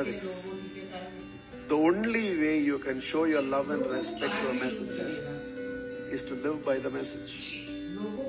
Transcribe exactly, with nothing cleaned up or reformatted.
this. The only way you can show your love and respect to a messenger is to live by the message.